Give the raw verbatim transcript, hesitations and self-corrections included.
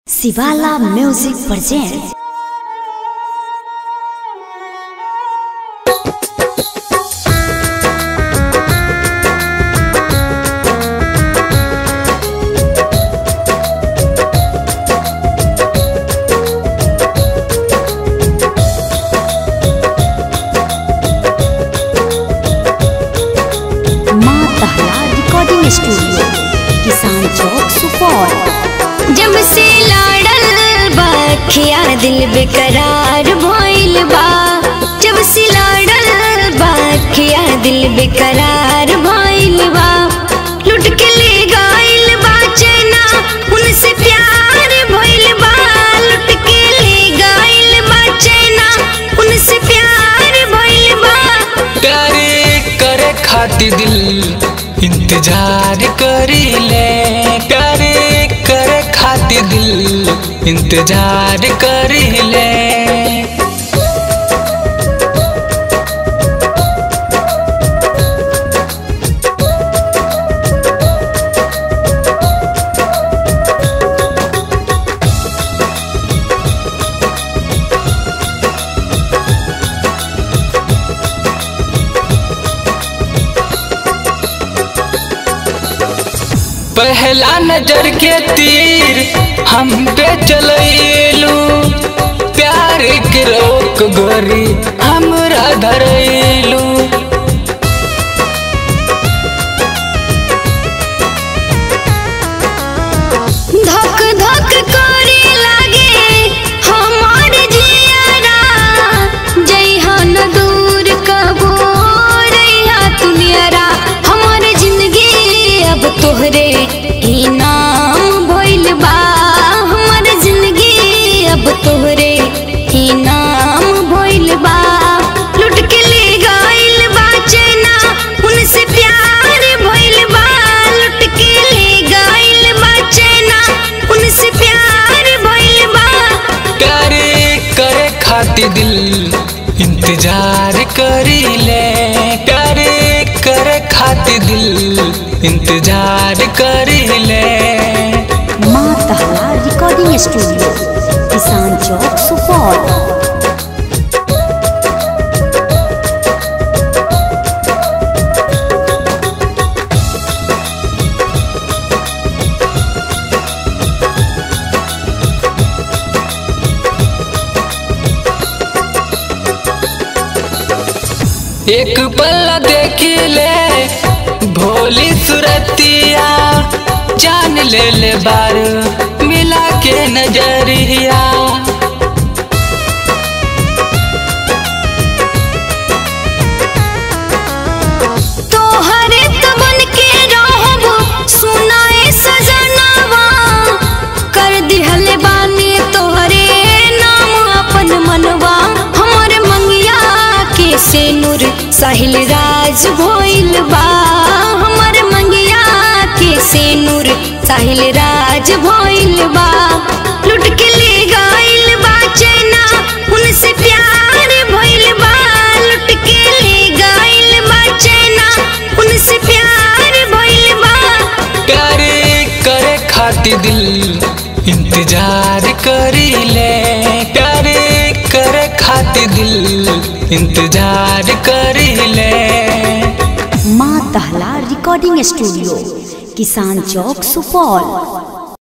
शिवाला music present. माँ तहला recording studio, किसान चौक, सुपौल। जब से लाडल बाखिया दिल बेकरार भइल बा, जब से लाडल बाखिया दिल बेकरार भइल बा, लुट के ले गइल बा चैना उनसे प्यार भइल बा, लुट के ले गइल बा चैना उनसे प्यार भइल बा। करे करे खातिर दिल इंतजार करी ले, करे करे खातिर दिल इंतजार करी ले। पहला नजर के तीर हम पे चलैलू, प्यार के रोक गोरी हमरा धरैलू। धक धक करे लागे हमार जियारा, जइहा न दूर कबो रहिया तू नियरा। हमार जिंदगी अब तोहरे ही नाम भइल बा, हमार जिंदगी अब तोहरे ही नाम भइल बा, लुट के ले गइल बा चैना उनसे प्यार भइल बा, लुट के ले गइल बा चैना उनसे प्यार भइल बा। करे करे खातिर दिल इंतजार करी ले, करे करे खातिर दिल इंतजार करी ले। माँ तहला रिकॉर्डिंग स्टूडियो, किसान चौक, सुपौल। एक पल देखी ले भोली सुरतिया, जान ले ले बार मिला के नजरिया। तोहरे तो बन के रहबो सुनाए सजनवा, कर दिहले बानी तोहरे नाम अपन मनवा। हमर मंगिया के सेनुर साहिल राज भइल बा, हमर मंगिया के सेनुर साहिल राज भइल बा, लुट के ले गइल बा चैना उनसे प्यार भइल बा, लुट के ले गइल बा चैना उनसे प्यार भइल बा। करे करे खातिर दिल इंतजार करी ले, करे करे खातिर दिल इंतजार करी ले। माँ तहला रिकॉर्डिंग स्टूडियो, किसान चौक, सुपौल।